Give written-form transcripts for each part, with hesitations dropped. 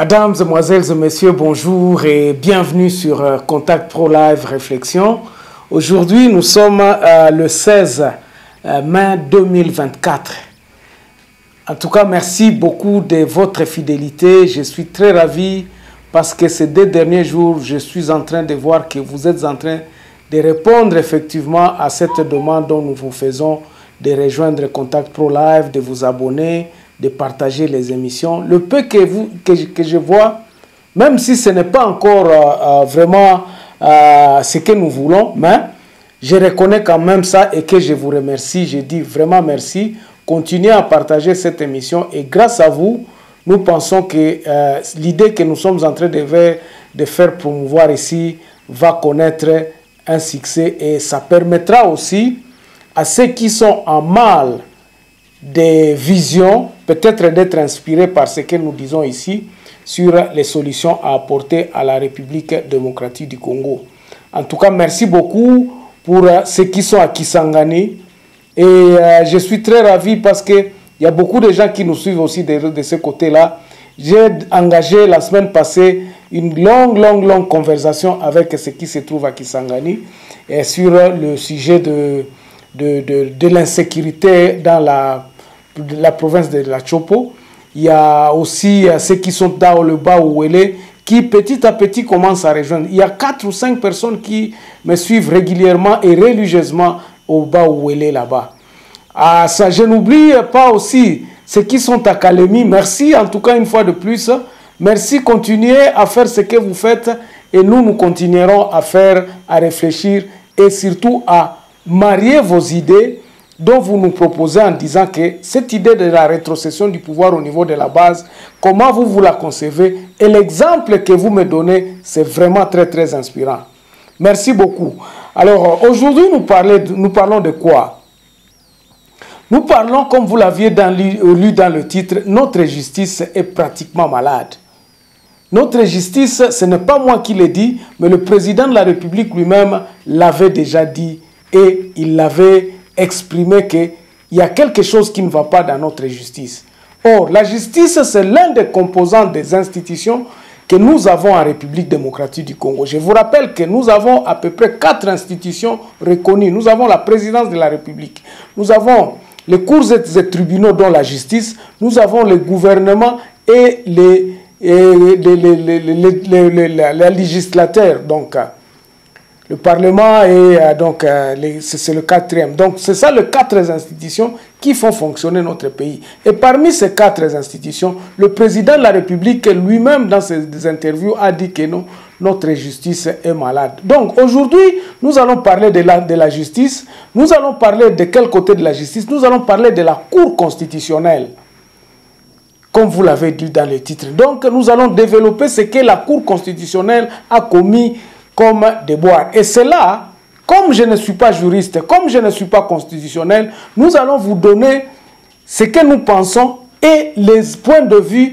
Mesdames, Mesdemoiselles et Messieurs, bonjour et bienvenue sur Contact Pro Live Réflexion. Aujourd'hui, nous sommes le 16 mai 2024. En tout cas, merci beaucoup de votre fidélité. Je suis très ravi parce que ces 2 derniers jours, je suis en train de voir que vous êtes en train de répondre effectivement à cette demande dont nous vous faisons de rejoindre Contact Pro Live, de vous abonner, de partager les émissions. Le peu que je vois, même si ce n'est pas encore vraiment ce que nous voulons, mais je reconnais quand même ça et que je vous remercie. Je dis vraiment merci. Continuez à partager cette émission et grâce à vous, nous pensons que l'idée que nous sommes en train de faire promouvoir ici va connaître un succès et ça permettra aussi à ceux qui sont en mal des visions, peut-être d'être inspirés par ce que nous disons ici sur les solutions à apporter à la République démocratique du Congo. En tout cas, merci beaucoup pour ceux qui sont à Kisangani. Et je suis très ravi parce qu'il y a beaucoup de gens qui nous suivent aussi de ce côté-là. J'ai engagé la semaine passée une longue conversation avec ceux qui se trouvent à Kisangani et sur le sujet de l'insécurité dans la province de la Chopo. Il y a aussi ceux qui sont dans le bas Ouélé qui petit à petit commencent à rejoindre. Il y a 4 ou 5 personnes qui me suivent régulièrement et religieusement au bas Ouélé là-bas. Ah, ça, je n'oublie pas aussi ceux qui sont à Kalemi. Merci en tout cas une fois de plus. Merci, continuez à faire ce que vous faites et nous continuerons à faire, à réfléchir et surtout à marier vos idées dont vous nous proposez en disant que cette idée de la rétrocession du pouvoir au niveau de la base, comment vous la concevez et l'exemple que vous me donnez, c'est vraiment très inspirant. Merci beaucoup. Alors aujourd'hui, nous parlons de quoi? Nous parlons, comme vous l'aviez lu dans le titre, notre justice est pratiquement malade. Notre justice, ce n'est pas moi qui l'ai dit, mais le président de la République lui-même l'avait déjà dit et il l'avait exprimé qu'il y a quelque chose qui ne va pas dans notre justice. Or, la justice, c'est l'un des composants des institutions que nous avons en République démocratique du Congo. Je vous rappelle que nous avons à peu près 4 institutions reconnues. Nous avons la présidence de la République. Nous avons les cours et tribunaux dont la justice. Nous avons le gouvernement et les législateurs, donc le Parlement et donc c'est le 4e. Donc c'est ça les 4 institutions qui font fonctionner notre pays. Et parmi ces 4 institutions, le président de la République lui-même dans ses interviews a dit que non, notre justice est malade. Donc aujourd'hui, nous allons parler de la justice. Nous allons parler de quel côté de la justice? Nous allons parler de la Cour constitutionnelle, comme vous l'avez dit dans le titre. Donc nous allons développer ce que la Cour constitutionnelle a commis comme déboire. Et c'est là, comme je ne suis pas juriste, comme je ne suis pas constitutionnel, nous allons vous donner ce que nous pensons et les points de vue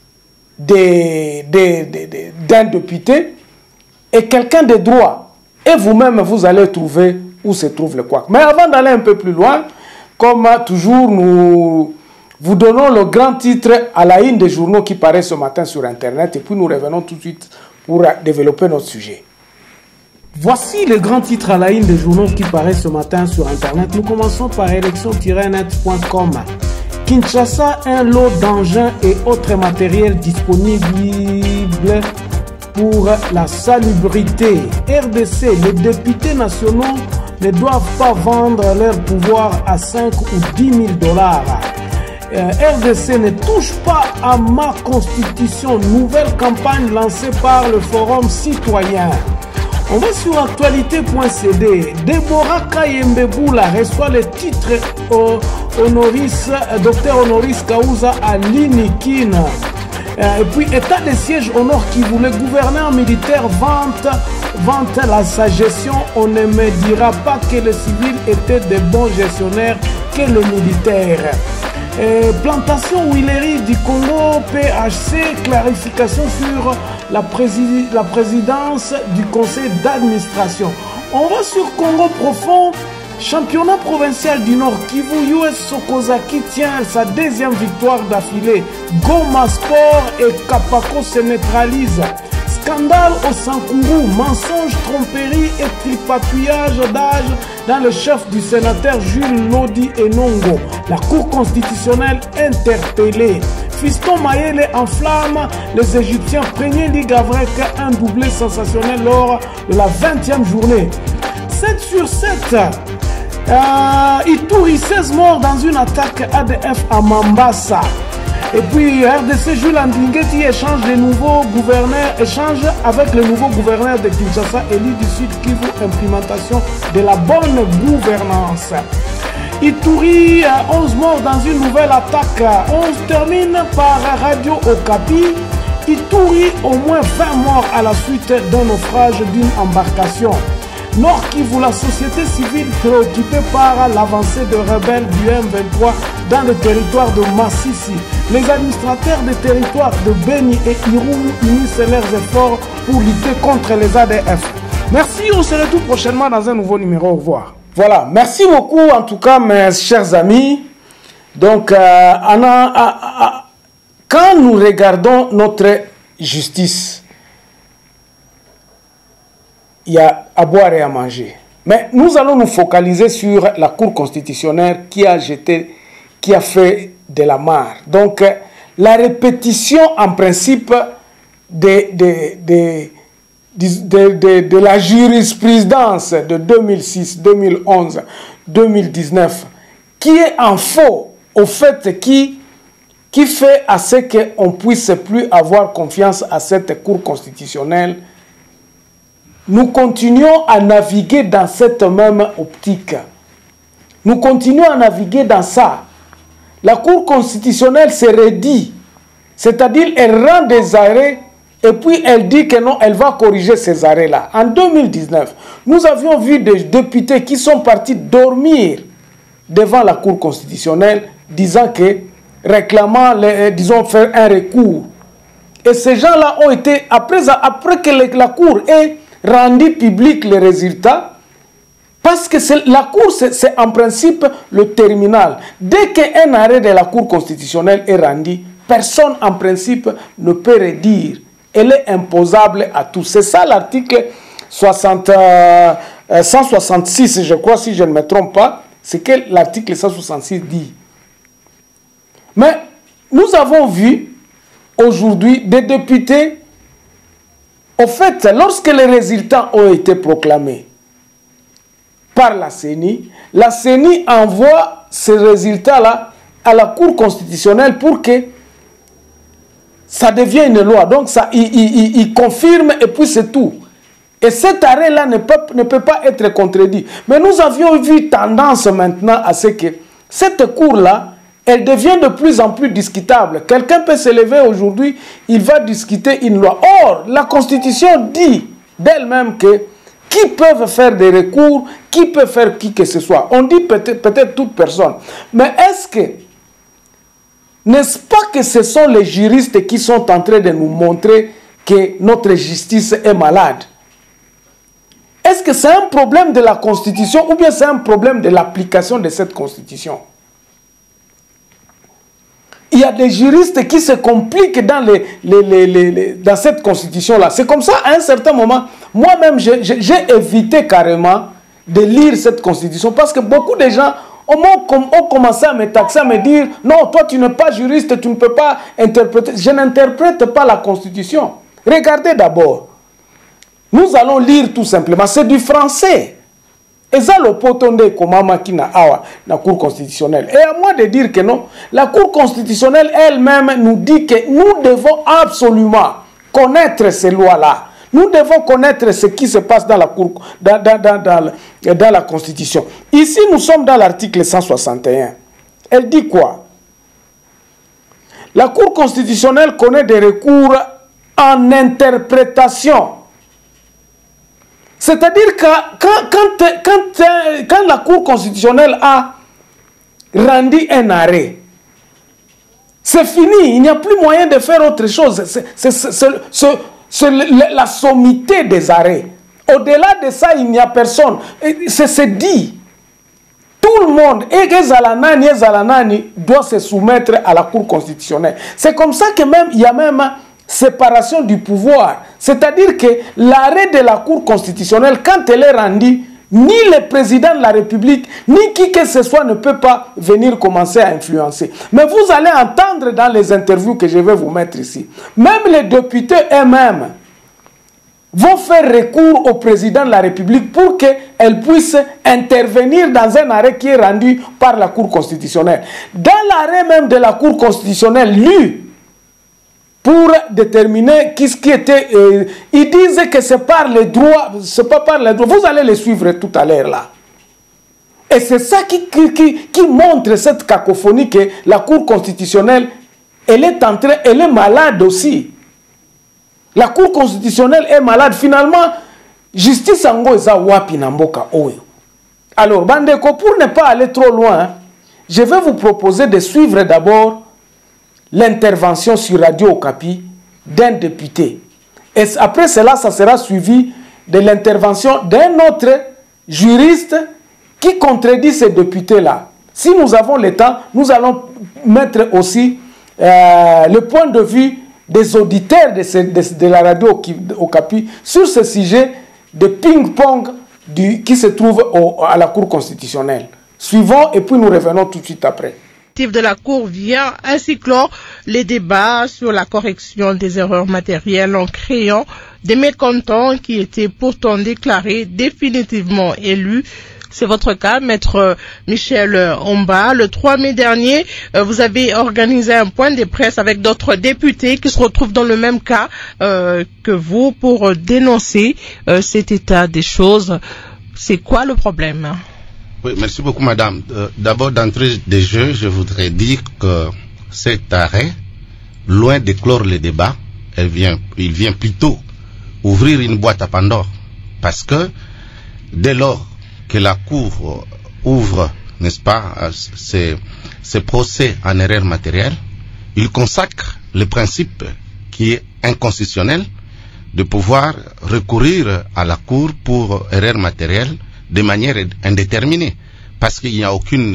d'un député et quelqu'un de droit. Et vous-même, vous allez trouver où se trouve le couac. Mais avant d'aller un peu plus loin, comme toujours, nous vous donnons le grand titre à la une des journaux qui paraît ce matin sur Internet et puis nous revenons tout de suite pour développer notre sujet. Voici le grand titre à la une des journaux qui paraît ce matin sur Internet. Nous commençons par élection-net.com. Kinshasa, un lot d'engins et autres matériels disponibles pour la salubrité. RDC, les députés nationaux ne doivent pas vendre leur pouvoir à 5 ou 10 000 $. RDC ne touche pas à ma constitution. Nouvelle campagne lancée par le Forum citoyen. On va sur actualité.cd. Deborah Kayembeboula reçoit le titre honoris, docteur honoris causa à l'INIKIN. Et puis, état de siège au nord Kivu, le gouverneur militaire vante sa gestion. On ne me dira pas que les civils étaient de bons gestionnaires que le militaire. Plantation Willery du Congo, PHC, clarification sur la présidence du conseil d'administration. On va sur Congo Profond. Championnat provincial du Nord Kivu, US Sokozaki tient sa deuxième victoire d'affilée. Goma Sport et Kapako se neutralisent. Scandale au Sankourou, mensonge, tromperie et tripatouillage d'âge dans le chef du sénateur Jules Lodi Enongo. La Cour constitutionnelle interpellée. Fiston Mayele enflamme les Égyptiens. Premier Ligue avec un doublé sensationnel lors de la 20e journée. 7 sur 7. Ituri 16 morts dans une attaque ADF à Mambasa. Et puis RDC Jules Ndingeti échange avec le nouveau gouverneur de Kinshasa, élu du Sud Kivu, implémentation de la bonne gouvernance. Ituri 11 morts dans une nouvelle attaque. On se termine par Radio Okapi. Ituri au moins 20 morts à la suite d'un naufrage d'une embarcation. Nord Kivu, la société civile préoccupée par l'avancée de rebelles du M23 dans le territoire de Massissi. Les administrateurs des territoires de Beni et Irumu unissent leurs efforts pour lutter contre les ADF. Merci, on se retrouve prochainement dans un nouveau numéro. Au revoir. Voilà, merci beaucoup en tout cas mes chers amis. Donc, quand nous regardons notre justice, il y a à boire et à manger. Mais nous allons nous focaliser sur la Cour constitutionnelle qui a fait de la mare. Donc, la répétition en principe de la jurisprudence de 2006, 2011, 2019, qui est en faux, au fait, qui fait à ce qu'on ne puisse plus avoir confiance à cette Cour constitutionnelle. Nous continuons à naviguer dans cette même optique. Nous continuons à naviguer dans ça. La Cour constitutionnelle se redit, c'est-à-dire elle rend des arrêts et puis elle dit que non, elle va corriger ces arrêts-là. En 2019, nous avions vu des députés qui sont partis dormir devant la Cour constitutionnelle, disant que, réclamant, disons, faire un recours. Et ces gens-là ont été, après que la Cour ait rendu public les résultats, parce que la Cour, c'est en principe le terminal. Dès qu'un arrêt de la Cour constitutionnelle est rendu, personne en principe ne peut redire. Elle est imposable à tous. C'est ça l'article 166, je crois, si je ne me trompe pas. C'est que l'article 166 dit. Mais nous avons vu aujourd'hui des députés. Au fait, lorsque les résultats ont été proclamés par la CENI envoie ces résultats-là à la Cour constitutionnelle pour que ça devienne une loi. Donc, il confirme et puis c'est tout. Et cet arrêt-là ne peut pas être contredit. Mais nous avions vu tendance maintenant à ce que cette Cour-là, elle devient de plus en plus discutable. Quelqu'un peut se lever aujourd'hui, il va discuter une loi. Or, la Constitution dit d'elle-même que qui peuvent faire des recours, qui peut faire qui que ce soit. On dit peut-être toute personne. Mais est-ce que, n'est-ce pas que ce sont les juristes qui sont en train de nous montrer que notre justice est malade? Est-ce que c'est un problème de la Constitution ou bien c'est un problème de l'application de cette Constitution? Il y a des juristes qui se compliquent dans, dans cette constitution-là. C'est comme ça, à un certain moment, moi-même, j'ai évité carrément de lire cette constitution parce que beaucoup de gens ont commencé à me taxer, à me dire « Non, toi, tu n'es pas juriste, tu ne peux pas interpréter. » Je n'interprète pas la constitution. Regardez d'abord. Nous allons lire tout simplement. C'est du français. Et ça, le potonde komama qui na awa la Cour constitutionnelle. Et à moi de dire que non, la Cour constitutionnelle elle-même nous dit que nous devons absolument connaître ces lois-là. Nous devons connaître ce qui se passe dans la Cour, dans la Constitution. Ici, nous sommes dans l'article 161. Elle dit quoi? La Cour constitutionnelle connaît des recours en interprétation. C'est-à-dire que quand la Cour constitutionnelle a rendu un arrêt, c'est fini, il n'y a plus moyen de faire autre chose. C'est la sommité des arrêts. Au-delà de ça, il n'y a personne. C'est dit. tout le monde, et Zalanani doit se soumettre à la Cour constitutionnelle. C'est comme ça que même il y a même séparation du pouvoir. C'est-à-dire que l'arrêt de la Cour constitutionnelle, quand elle est rendue, ni le président de la République, ni qui que ce soit ne peut pas venir commencer à influencer. Mais vous allez entendre dans les interviews que je vais vous mettre ici, même les députés eux-mêmes vont faire recours au président de la République pour qu'elle puisse intervenir dans un arrêt qui est rendu par la Cour constitutionnelle. Dans l'arrêt même de la Cour constitutionnelle, lu pour déterminer qu'est-ce qui était... ils disent que c'est par les droits, c'est pas par les droits. Vous allez les suivre tout à l'heure là. Et c'est ça qui montre cette cacophonie que la Cour constitutionnelle, elle est malade aussi. La Cour constitutionnelle est malade. Finalement, justice ango eza wapi na mboka oyo. Alors, bandeko, pour ne pas aller trop loin, je vais vous proposer de suivre d'abord l'intervention sur Radio Okapi d'un député. Et après cela, ça sera suivi de l'intervention d'un autre juriste qui contredit ces députés-là. Si nous avons le temps, nous allons mettre aussi le point de vue des auditeurs de la radio Okapi sur ce sujet de ping-pong qui se trouve à la Cour constitutionnelle. Suivons et puis nous revenons tout de suite après. De la Cour vient ainsi clore les débats sur la correction des erreurs matérielles en créant des mécontents qui étaient pourtant déclarés définitivement élus. C'est votre cas, maître Michel Omba. Le 3 mai dernier, vous avez organisé un point de presse avec d'autres députés qui se retrouvent dans le même cas que vous pour dénoncer cet état des choses. C'est quoi le problème? Oui, merci beaucoup, madame. D'abord, d'entrée des jeux, je voudrais dire que cet arrêt, loin de clore le débat, il vient plutôt ouvrir une boîte à Pandore. Parce que dès lors que la Cour ouvre, n'est-ce pas, ces procès en erreur matérielle, il consacre le principe qui est inconstitutionnel de pouvoir recourir à la Cour pour erreur matérielle de manière indéterminée, parce qu'il n'y a aucune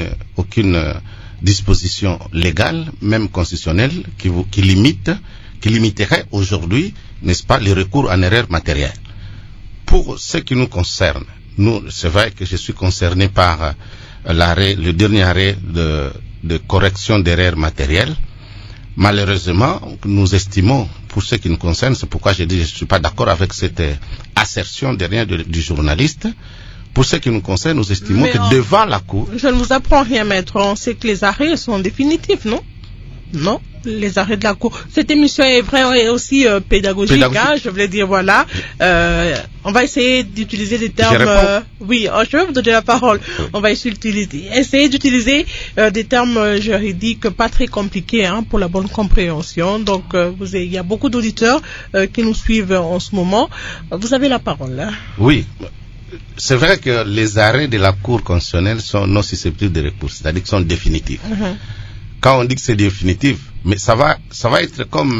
disposition légale, même constitutionnelle, qui limiterait aujourd'hui, n'est-ce pas, les recours en erreur matérielle. Pour ce qui nous concerne, c'est vrai que je suis concerné par le dernier arrêt de correction d'erreurs matérielles. Malheureusement, nous estimons, pour ce qui nous concerne, c'est pourquoi je dis que je ne suis pas d'accord avec cette assertion derrière du journaliste. Pour ce qui nous concerne, nous estimons que devant la Cour... Je ne vous apprends rien, maître. On sait que les arrêts sont définitifs, non? Non, les arrêts de la Cour. Cette émission est vraiment aussi pédagogique. Hein, je voulais dire, voilà. On va essayer d'utiliser des termes... oui, je vais vous donner la parole. On va essayer d'utiliser des termes juridiques pas très compliqués pour la bonne compréhension. Donc, il y a beaucoup d'auditeurs qui nous suivent en ce moment. Vous avez la parole. Hein. Oui. C'est vrai que les arrêts de la Cour constitutionnelle sont non susceptibles de recours, c'est-à-dire qu'ils sont définitifs. Quand on dit que c'est définitif, mais ça va être comme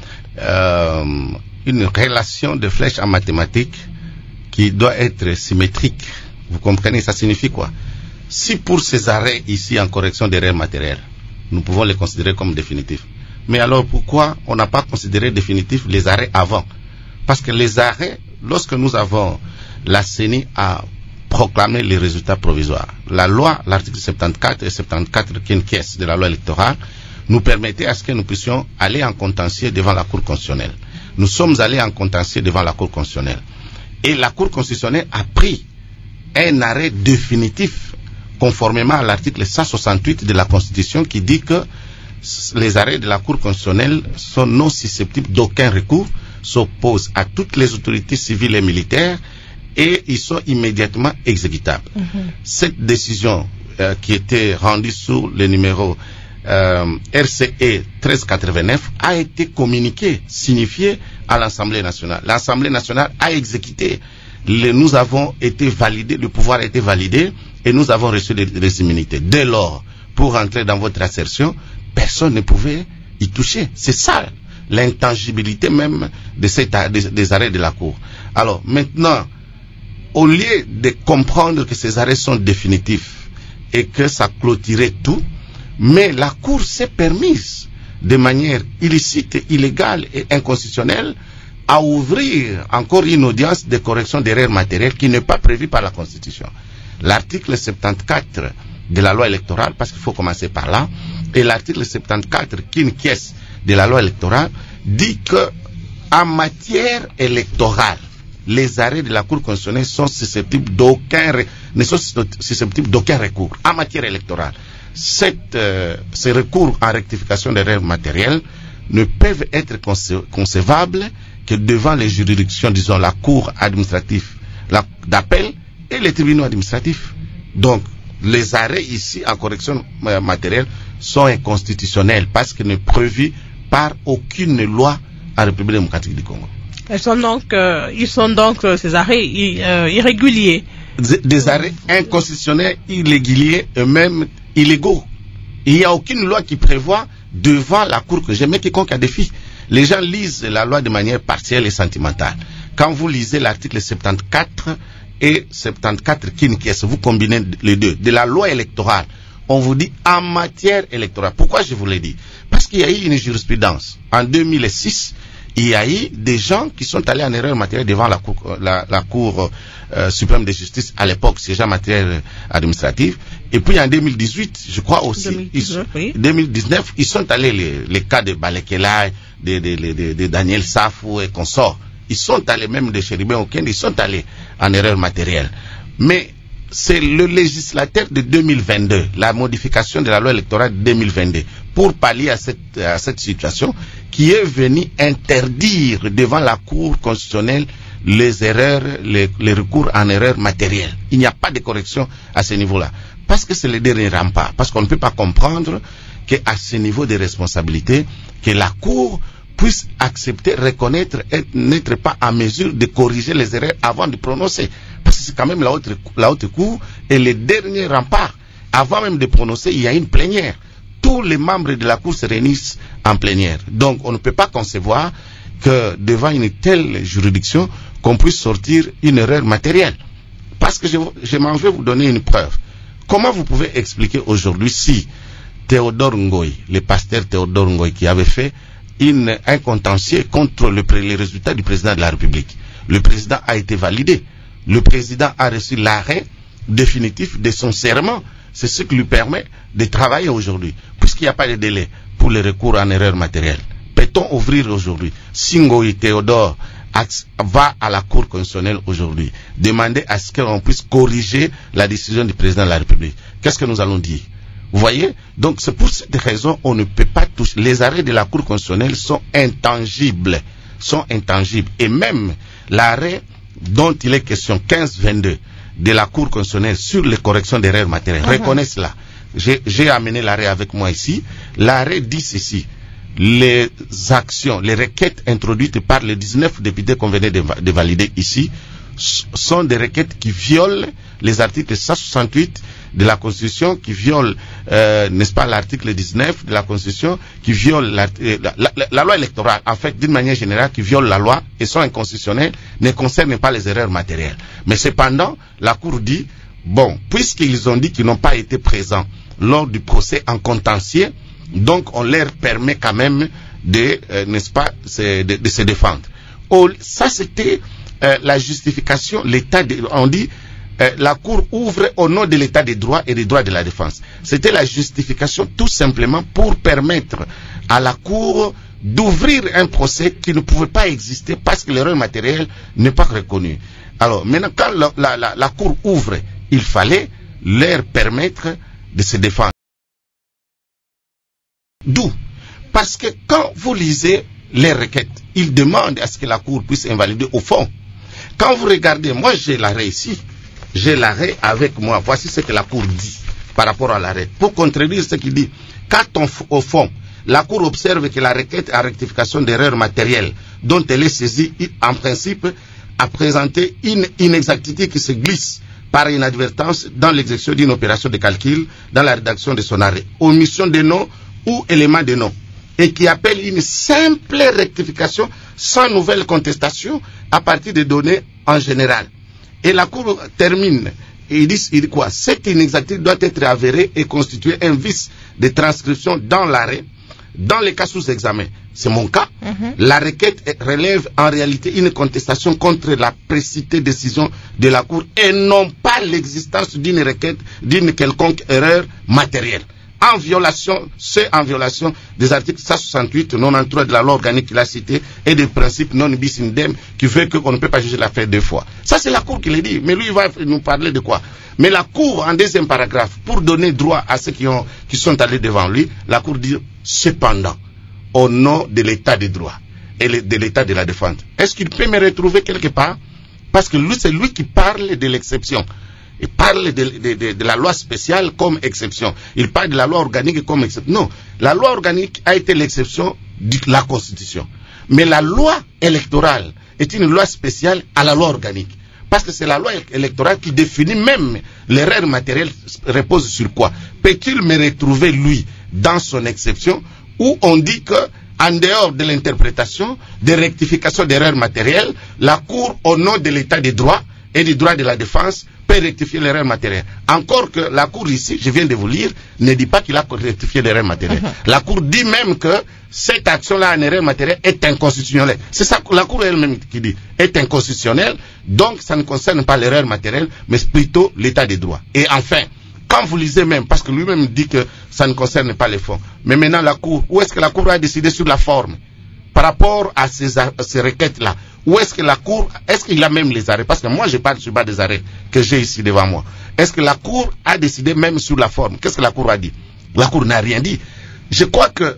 une relation de flèches en mathématiques qui doit être symétrique. Vous comprenez, ça signifie quoi? Si pour ces arrêts ici en correction d'erreurs matérielles, nous pouvons les considérer comme définitifs. Mais alors pourquoi on n'a pas considéré définitifs les arrêts avant? Parce que les arrêts, lorsque nous avons la CENI a proclamé les résultats provisoires. La loi, l'article 74 et 74 quinquies de la loi électorale, nous permettait à ce que nous puissions aller en contentieux devant la Cour constitutionnelle. Nous sommes allés en contentieux devant la Cour constitutionnelle. Et la Cour constitutionnelle a pris un arrêt définitif conformément à l'article 168 de la Constitution qui dit que les arrêts de la Cour constitutionnelle sont non susceptibles d'aucun recours, s'opposent à toutes les autorités civiles et militaires et ils sont immédiatement exécutables. Cette décision qui était rendue sous le numéro RCE 1389 a été communiquée, signifiée à l'Assemblée nationale. L'Assemblée nationale a exécuté. Nous avons été validés, le pouvoir a été validé et nous avons reçu des immunités. Dès lors, pour entrer dans votre assertion, personne ne pouvait y toucher. C'est ça l'intangibilité même de des arrêts de la Cour. Alors maintenant, au lieu de comprendre que ces arrêts sont définitifs et que ça clôturait tout, mais la Cour s'est permise de manière illicite, illégale et inconstitutionnelle à ouvrir encore une audience de correction d'erreurs matérielles qui n'est pas prévue par la Constitution. L'article 74 de la loi électorale, parce qu'il faut commencer par là, et l'article 74 quinquies de la loi électorale dit que en matière électorale, les arrêts de la Cour constitutionnelle sont susceptibles ne sont susceptibles d'aucun recours en matière électorale. Ces recours en rectification d'erreurs matérielles ne peuvent être concevables que devant les juridictions, disons la Cour administrative d'appel et les tribunaux administratifs. Donc, les arrêts ici en correction matérielle sont inconstitutionnels parce qu'ils ne sont prévus par aucune loi en République démocratique du Congo. Ils sont donc ces arrêts irréguliers. Des arrêts inconstitutionnels, irréguliers et même illégaux. Il n'y a aucune loi qui prévoit devant la Cour que j'aime quiconque a défi. Les gens lisent la loi de manière partielle et sentimentale. Quand vous lisez l'article 74 et 74 quinquies, vous combinez les deux. De la loi électorale, on vous dit en matière électorale. Pourquoi je vous l'ai dit? Parce qu'il y a eu une jurisprudence. En 2006, il y a eu des gens qui sont allés en erreur matérielle devant la Cour suprême de justice à l'époque, siégeant en matière administrative. Et puis en 2018, je crois aussi, 2019, ils sont allés, les cas de Balekela, de Daniel Safou et consorts, ils sont allés, même de Chéribin Okende, ils sont allés en erreur matérielle. Mais c'est le législateur de 2022, la modification de la loi électorale de 2022, pour pallier à cette situation, qui est venu interdire devant la Cour constitutionnelle les erreurs, les recours en erreur matérielle. Il n'y a pas de correction à ce niveau-là. Parce que c'est le dernier rempart. Parce qu'on ne peut pas comprendre qu'à ce niveau de responsabilité, que la Cour puisse accepter, reconnaître et n'être pas en mesure de corriger les erreurs avant de prononcer. Parce que c'est quand même la haute Cour et le dernier rempart. Avant même de prononcer, il y a une plénière. Tous les membres de la Cour se réunissent en plénière. Donc on ne peut pas concevoir que devant une telle juridiction, qu'on puisse sortir une erreur matérielle. Parce que je m'en vais vous donner une preuve. Comment vous pouvez expliquer aujourd'hui si Théodore Ngoï, le pasteur Théodore Ngoï, qui avait fait un contentieux contre les résultats du président de la République, le président a été validé. Le président a reçu l'arrêt définitif de son serment. C'est ce qui lui permet de travailler aujourd'hui, puisqu'il n'y a pas de délai pour les recours en erreur matérielle. Peut-on ouvrir aujourd'hui, si Ngoï Théodore va à la Cour constitutionnelle aujourd'hui, demander à ce qu'on puisse corriger la décision du président de la République? Qu'est-ce que nous allons dire? Vous voyez? Donc c'est pour cette raison on ne peut pas toucher. Les arrêts de la Cour constitutionnelle sont intangibles. Et même l'arrêt dont il est question, 1522, de la Cour constitutionnelle sur les corrections d'erreurs matérielles, reconnaît cela. J'ai amené l'arrêt avec moi ici. L'arrêt dit ceci: les actions, les requêtes introduites par les 19 députés qu'on venait de valider ici sont des requêtes qui violent les articles 168 de la Constitution, qui violent, n'est-ce pas, l'article 19 de la Constitution, qui violent la loi électorale, en fait, d'une manière générale, qui violent la loi et sont inconstitutionnelles, ne concernent pas les erreurs matérielles. Mais cependant, la Cour dit, bon, puisqu'ils ont dit qu'ils n'ont pas été présents lors du procès en contentieux, donc on leur permet quand même de, n'est-ce pas, de se défendre. Ça c'était la justification, on dit, la Cour ouvre au nom de l'état des droits et des droits de la défense. C'était la justification tout simplement pour permettre à la Cour d'ouvrir un procès qui ne pouvait pas exister parce que l'erreur matérielle n'est pas reconnue. Alors maintenant quand la Cour ouvre, il fallait leur permettre de se défendre. D'où? Parce que quand vous lisez les requêtes, ils demandent à ce que la Cour puisse invalider au fond. Quand vous regardez, moi j'ai l'arrêt ici, j'ai l'arrêt avec moi, voici ce que la Cour dit par rapport à l'arrêt. Pour contredire ce qu'il dit, quand au fond, la Cour observe que la requête à rectification d'erreurs matérielles dont elle est saisie, en principe, a présenté une inexactitude qui se glisse par inadvertance dans l'exécution d'une opération de calcul dans la rédaction de son arrêt, omission de nom ou élément de nom, et qui appelle une simple rectification sans nouvelle contestation à partir des données en général. Et la Cour termine il dit quoi? Cette inexactitude doit être avérée et constituer un vice de transcription dans l'arrêt, dans les cas sous examen. C'est mon cas. La requête relève en réalité une contestation contre la précitée décision de la Cour et non pas l'existence d'une requête, d'une quelconque erreur matérielle. En violation des articles 168, 93 de la loi organique qu'il a cité et des principes non bis in idem qui fait qu'on ne peut pas juger l'affaire deux fois. Ça, c'est la Cour qui l'a dit. Mais lui, il va nous parler de quoi? Mais la Cour, en deuxième paragraphe, pour donner droit à ceux qui sont allés devant lui, la Cour dit cependant, au nom de l'état de droit et de l'état de la défense, est-ce qu'il peut me retrouver quelque part? Parce que lui, c'est lui qui parle de l'exception. Il parle de la loi spéciale comme exception. Il parle de la loi organique comme exception. Non, la loi organique a été l'exception de la Constitution. Mais la loi électorale est une loi spéciale à la loi organique. Parce que c'est la loi électorale qui définit même l'erreur matérielle repose sur quoi? Peut-il me retrouver, lui, dans son exception, où on dit que, en dehors de l'interprétation, des rectifications d'erreurs matérielles, la Cour, au nom de l'état de droit et du droit de la défense, peut rectifier l'erreur matérielle. Encore que la Cour ici, je viens de vous lire, ne dit pas qu'il a rectifié l'erreur matérielle. La Cour dit même que cette action-là en erreur matérielle est inconstitutionnelle. C'est ça que la Cour elle-même qui dit, est inconstitutionnelle, donc ça ne concerne pas l'erreur matérielle, mais plutôt l'état de droit. Et enfin, quand vous lisez même, parce que lui-même dit que ça ne concerne pas les fonds, mais maintenant la Cour, où est-ce que la Cour a décidé sur la forme par rapport à ces requêtes-là? Où est-ce que la Cour, est-ce qu'il a même les arrêts? Parce que moi, je parle sur bas des arrêts que j'ai ici devant moi. Est-ce que la Cour a décidé même sur la forme? Qu'est-ce que la Cour a dit? La Cour n'a rien dit. Je crois que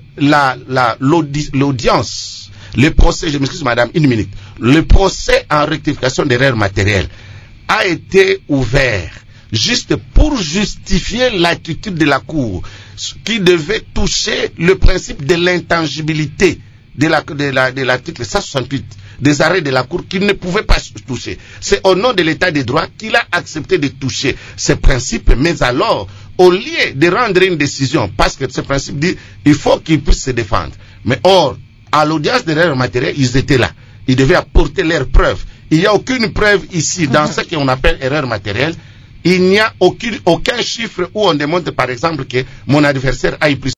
l'audience, le procès, je m'excuse madame, une minute, le procès en rectification d'erreurs matérielles a été ouvert juste pour justifier l'attitude de la Cour qui devait toucher le principe de l'intangibilité de l'article 168 des arrêts de la Cour qu'il ne pouvait pas toucher. C'est au nom de l'état de droit qu'il a accepté de toucher ces principes, mais alors, au lieu de rendre une décision, parce que ce principe dit, il faut qu'ils puissent se défendre. Mais or, à l'audience de l'erreur matérielle, ils étaient là. Ils devaient apporter leurs preuves. Il n'y a aucune preuve ici, dans ce qu'on appelle erreur matérielle. Il n'y a aucun chiffre où on démontre, par exemple, que mon adversaire a eu plus.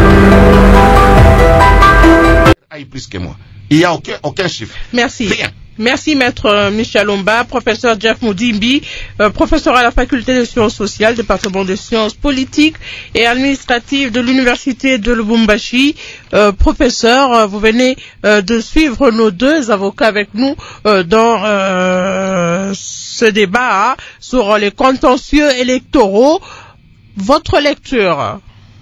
Il n'y a aucun chiffre. Merci. Rien. Merci, Maître Michel Omba. Professeur Jeff Moudimbi, professeur à la Faculté de sciences sociales, département de sciences politiques et administratives de l'Université de Lubumbashi. Professeur, vous venez de suivre nos deux avocats avec nous dans ce débat sur les contentieux électoraux. Votre lecture?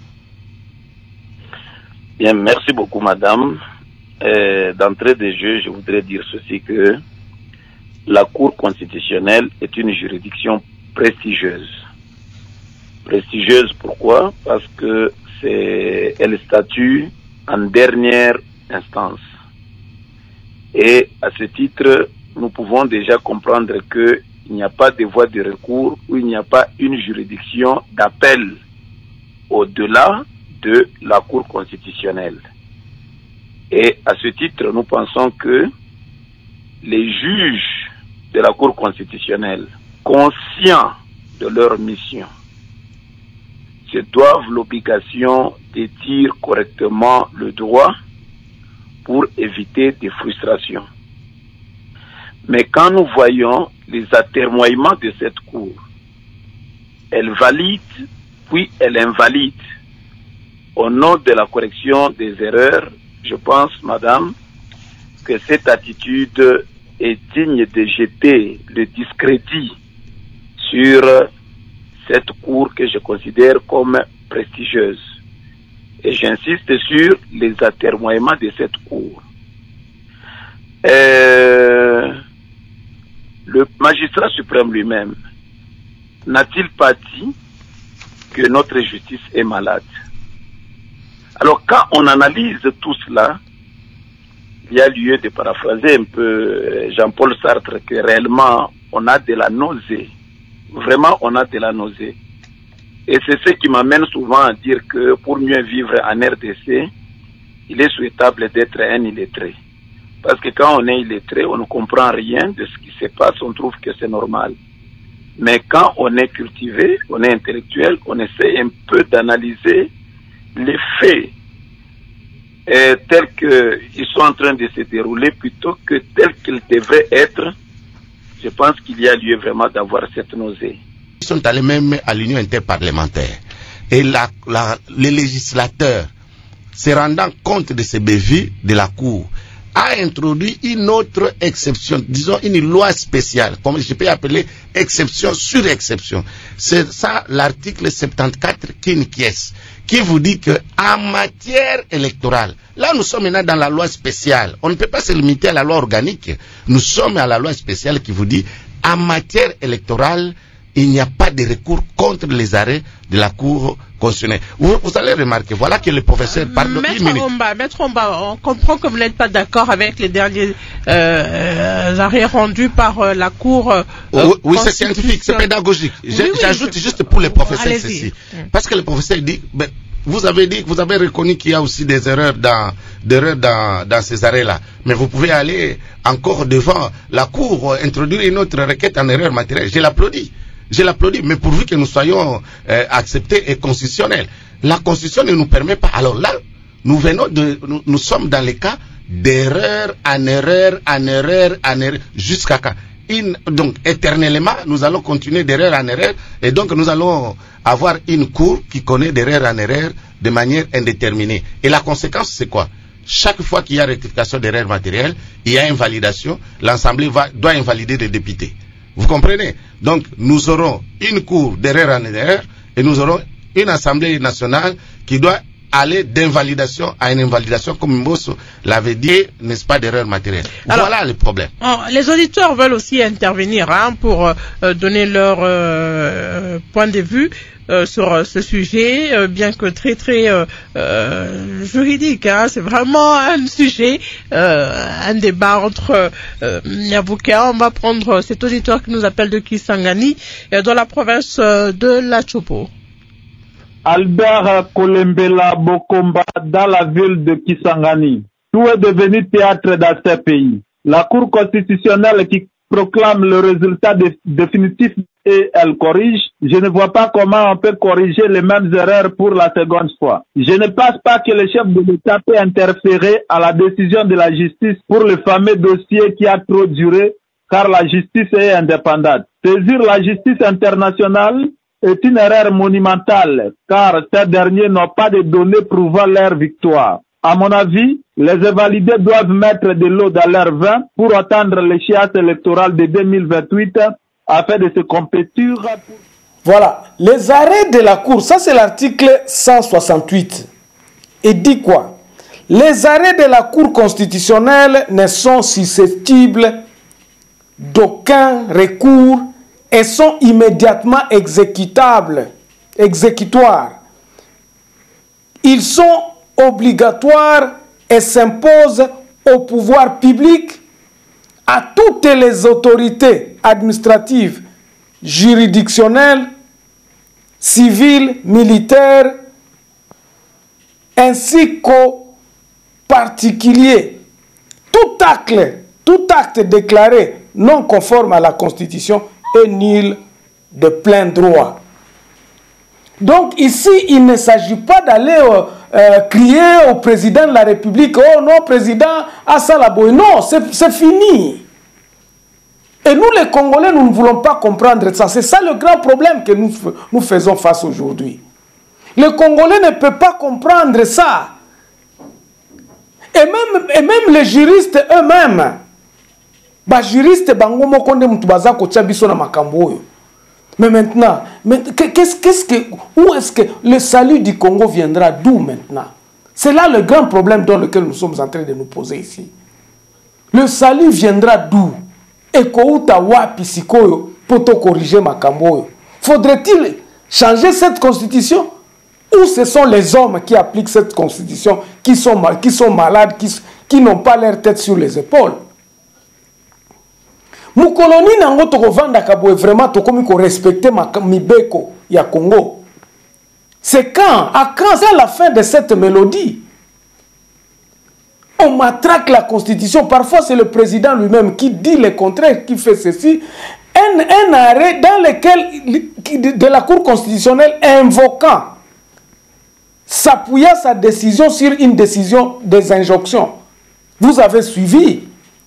Bien, merci beaucoup, madame. D'entrée de jeu, je voudrais dire ceci, que la Cour constitutionnelle est une juridiction prestigieuse. Prestigieuse, pourquoi? Parce que elle statue en dernière instance. Et à ce titre, nous pouvons déjà comprendre qu'il n'y a pas de voie de recours ou il n'y a pas une juridiction d'appel au-delà de la Cour constitutionnelle. Et à ce titre, nous pensons que les juges de la Cour constitutionnelle, conscients de leur mission, se doivent l'obligation de dire correctement le droit pour éviter des frustrations. Mais quand nous voyons les atermoiements de cette Cour, elle valide, puis elle invalide, au nom de la correction des erreurs. Je pense, madame, que cette attitude est digne de jeter le discrédit sur cette Cour que je considère comme prestigieuse. Et j'insiste sur les atermoiements de cette Cour. Le magistrat suprême lui-même n'a-t-il pas dit que notre justice est malade? Alors, quand on analyse tout cela, il y a lieu de paraphraser un peu Jean-Paul Sartre, que réellement, on a de la nausée. Vraiment, on a de la nausée. Et c'est ce qui m'amène souvent à dire que pour mieux vivre en RDC, il est souhaitable d'être un illettré. Parce que quand on est illettré, on ne comprend rien de ce qui se passe, on trouve que c'est normal. Mais quand on est cultivé, on est intellectuel, on essaie un peu d'analyser les faits tels qu'ils sont en train de se dérouler plutôt que tels qu'ils devraient être. Je pense qu'il y a lieu vraiment d'avoir cette nausée. Ils sont allés même à l'Union interparlementaire. Et les législateurs, se rendant compte de ces bévues de la Cour, a introduit une autre exception, disons une loi spéciale, comme je peux appeler exception sur exception. C'est ça l'article 74 quinquies, qui vous dit que en matière électorale, là nous sommes maintenant dans la loi spéciale, on ne peut pas se limiter à la loi organique, nous sommes à la loi spéciale qui vous dit en matière électorale, il n'y a pas de recours contre les arrêts de la Cour constitutionnelle. Vous allez remarquer, voilà que le professeur... Maître Omba, on comprend que vous n'êtes pas d'accord avec les derniers arrêts rendus par la Cour... oui, c'est scientifique, c'est pédagogique. J'ajoute juste pour les professeurs ceci. Parce que le professeur dit... vous avez dit, vous avez reconnu qu'il y a aussi des erreurs dans ces arrêts-là. Mais vous pouvez aller encore devant la Cour, introduire une autre requête en erreur matérielle. Je l'applaudis. Je l'applaudis, mais pourvu que nous soyons acceptés et constitutionnels. La Constitution ne nous permet pas. Alors là, nous sommes dans les cas d'erreur en erreur, jusqu'à quand? Donc, éternellement, nous allons continuer d'erreur en erreur, et donc nous allons avoir une Cour qui connaît d'erreur en erreur de manière indéterminée. Et la conséquence, c'est quoi? Chaque fois qu'il y a rectification d'erreur matérielle, il y a invalidation, l'Assemblée doit invalider les députés. Vous comprenez? Donc, nous aurons une Cour d'erreur en erreur et nous aurons une Assemblée nationale qui doit aller d'invalidation à une invalidation, comme Mbosso l'avait dit, n'est-ce pas, d'erreur matérielle. Alors, voilà le problème. Les auditeurs veulent aussi intervenir pour donner leur point de vue sur ce sujet, bien que très juridique. C'est vraiment un sujet, un débat entre avocats. On va prendre cet auditeur qui nous appelle de Kisangani, dans la province de La Chopo. Albert Kolembela Bokomba, dans la ville de Kisangani. Tout est devenu théâtre dans ce pays. La Cour constitutionnelle qui proclame le résultat définitif et elle corrige, je ne vois pas comment on peut corriger les mêmes erreurs pour la seconde fois. Je ne pense pas que le chef de l'État peut interférer à la décision de la justice pour le fameux dossier qui a trop duré, car la justice est indépendante. Saisir la justice internationale est une erreur monumentale, car ces derniers n'ont pas de données prouvant leur victoire. À mon avis, les invalidés doivent mettre de l'eau dans leur vin pour attendre l'échéance électorale de 2028 afin de se compétir. Voilà, les arrêts de la Cour, ça c'est l'article 168. Il dit quoi? Les arrêts de la Cour constitutionnelle ne sont susceptibles d'aucun recours et sont immédiatement exécutables, exécutoires. Ils sont obligatoires et s'imposent au pouvoir public, à toutes les autorités administratives, juridictionnelles, civiles, militaires, ainsi qu'aux particuliers. Tout acte déclaré non conforme à la Constitution est nul de plein droit. Donc ici, il ne s'agit pas d'aller crier au président de la République, oh non, président Assalaboy. Non, c'est fini. Et nous, les Congolais, nous ne voulons pas comprendre ça. C'est ça le grand problème que nous faisons face aujourd'hui. Les Congolais ne peuvent pas comprendre ça. Et même les juristes eux-mêmes, juristes, mais maintenant, où est-ce que le salut du Congo viendra? D'où maintenant? C'est là le grand problème dans lequel nous sommes en train de nous poser ici. Le salut viendra d'où? Et kouta wapi sikoyo pour te corriger makamboyo? Faudrait-il changer cette constitution? Ou ce sont les hommes qui appliquent cette constitution qui sont malades, qui n'ont pas leur tête sur les épaules? Mukoloni nango toko vanda kaboe vraiment toko miko respecter mibeko ya Congo. C'est quand? À quand? C'est à la fin de cette mélodie. On matraque la constitution. Parfois c'est le président lui-même qui dit le contraire, qui fait ceci. Un arrêt dans lequel de la Cour constitutionnelle invoquant, s'appuyant sa décision sur une décision des injonctions. Vous avez suivi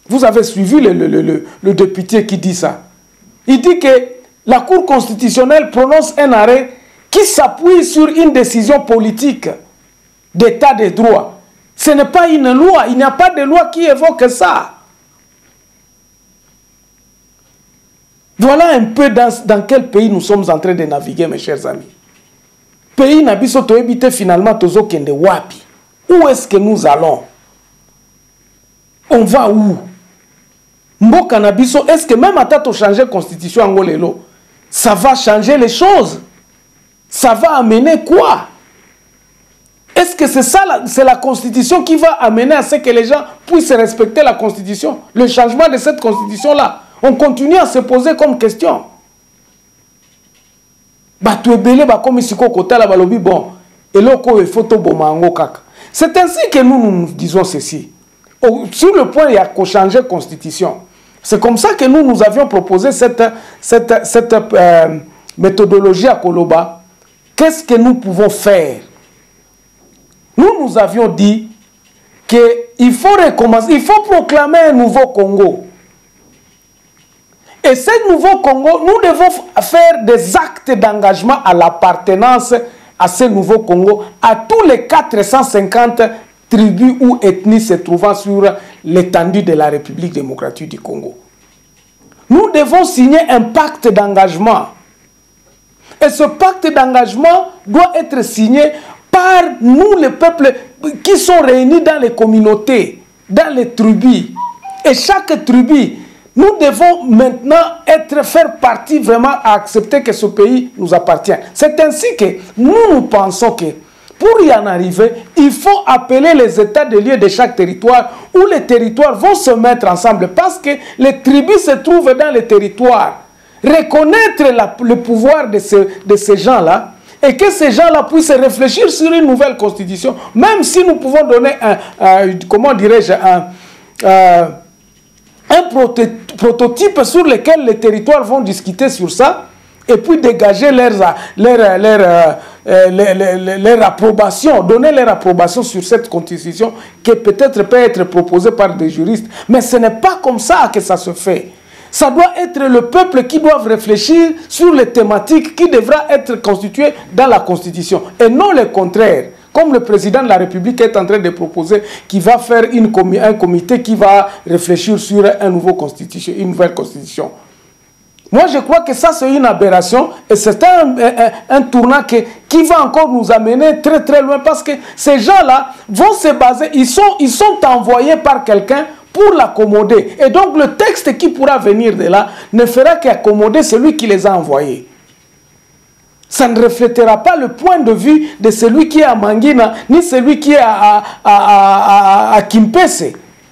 le député qui dit ça. Il dit que la Cour constitutionnelle prononce un arrêt qui s'appuie sur une décision politique d'état de droit. Ce n'est pas une loi. Il n'y a pas de loi qui évoque ça. Voilà un peu dans quel pays nous sommes en train de naviguer, mes chers amis. Pays nabiso to ebite finalement tozo kende wapi. Où est-ce que nous allons? On va où? Mboka nabiso, est-ce que même à tato changer constitution angolelo, ça va changer les choses? Ça va amener quoi? Est-ce que c'est ça, c'est la constitution qui va amener à ce que les gens puissent respecter la constitution? Le changement de cette constitution-là, on continue à se poser comme question. C'est ainsi que nous disons ceci. Sur le point, il y a qu'à changer la constitution. C'est comme ça que nous avions proposé cette méthodologie à Koloba. Qu'est-ce que nous pouvons faire? Nous avions dit qu'il faut recommencer, il faut proclamer un nouveau Congo. Et ce nouveau Congo, nous devons faire des actes d'engagement à l'appartenance à ce nouveau Congo, à tous les 450 tribus ou ethnies se trouvant sur l'étendue de la République démocratique du Congo. Nous devons signer un pacte d'engagement. Et ce pacte d'engagement doit être signé par nous, les peuples qui sont réunis dans les communautés, dans les tribus. Et chaque tribu, nous devons maintenant faire partie, vraiment à accepter que ce pays nous appartient. C'est ainsi que nous pensons que pour y en arriver, il faut appeler les états de lieu de chaque territoire où les territoires vont se mettre ensemble parce que les tribus se trouvent dans les territoires. Reconnaître le pouvoir de ces gens-là et que ces gens-là puissent réfléchir sur une nouvelle constitution, même si nous pouvons donner comment dirais-je, un prototype sur lequel les territoires vont discuter sur ça et puis dégager leur approbation, donner leur approbation sur cette constitution qui peut-être peut être proposée par des juristes. Mais ce n'est pas comme ça que ça se fait. Ça doit être le peuple qui doit réfléchir sur les thématiques qui devraient être constituées dans la Constitution et non le contraire. Comme le président de la République est en train de proposer qu'il va faire un comité qui va réfléchir sur une nouvelle constitution. Moi, je crois que ça, c'est une aberration et c'est un tournant qui va encore nous amener très très loin parce que ces gens-là vont se baser, ils sont envoyés par quelqu'un pour l'accommoder. Et donc, le texte qui pourra venir de là ne fera qu'accommoder celui qui les a envoyés. Ça ne reflètera pas le point de vue de celui qui est à Mangina, ni celui qui est à Kimpese.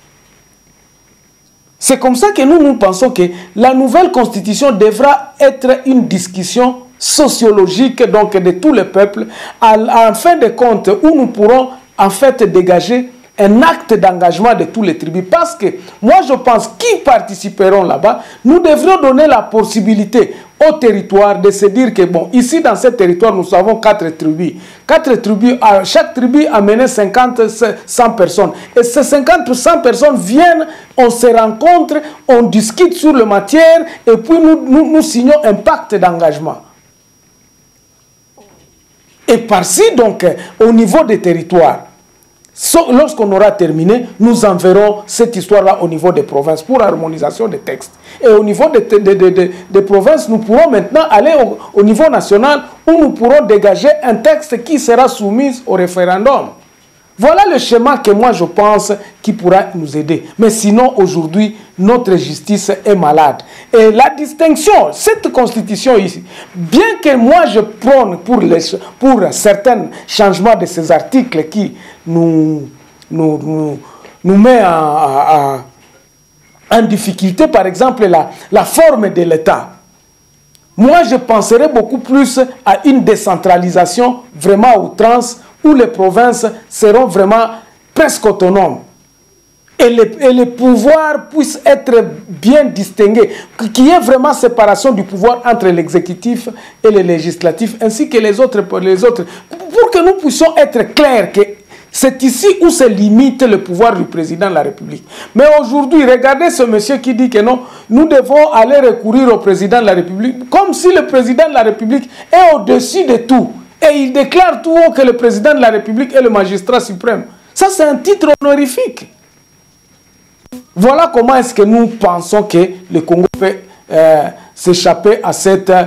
C'est comme ça que nous pensons que la nouvelle constitution devra être une discussion sociologique donc de tous les peuples, en fin de compte, où nous pourrons en fait dégager un acte d'engagement de tous les tribus. Parce que moi je pense qu'ils participeront là-bas, nous devrions donner la possibilité au territoire de se dire que bon, ici dans ce territoire nous avons 4 tribus. 4 tribus, chaque tribu a mené 50-100 personnes. Et ces 50-100 personnes viennent, on se rencontre, on discute sur la matière et puis nous signons un pacte d'engagement. Et par-ci donc, au niveau des territoires, lorsqu'on aura terminé, nous enverrons cette histoire-là au niveau des provinces pour harmonisation des textes. Et au niveau des provinces, nous pourrons maintenant aller au niveau national où nous pourrons dégager un texte qui sera soumis au référendum. Voilà le schéma que moi je pense qui pourra nous aider. Mais sinon, aujourd'hui, notre justice est malade. Et la distinction, cette constitution ici, bien que moi je prône pour certains changements de ces articles qui nous met en difficulté, par exemple la forme de l'État. Moi je penserais beaucoup plus à une décentralisation vraiment à outrance, où les provinces seront vraiment presque autonomes. Et les pouvoirs puissent être bien distingués. Qu'il y ait vraiment séparation du pouvoir entre l'exécutif et le législatif, ainsi que les autres. Pour que nous puissions être clairs que c'est ici où se limite le pouvoir du président de la République. Mais aujourd'hui, regardez ce monsieur qui dit que non, nous devons aller recourir au président de la République, comme si le président de la République est au-dessus de tout. Et il déclare tout haut que le président de la République est le magistrat suprême. Ça, c'est un titre honorifique. Voilà comment est-ce que nous pensons que le Congo peut s'échapper à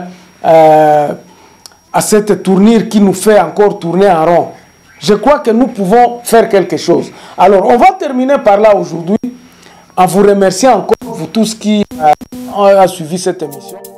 cette tournure qui nous fait encore tourner en rond. Je crois que nous pouvons faire quelque chose. Alors, on va terminer par là aujourd'hui en vous remerciant encore, vous tous qui avez suivi cette émission.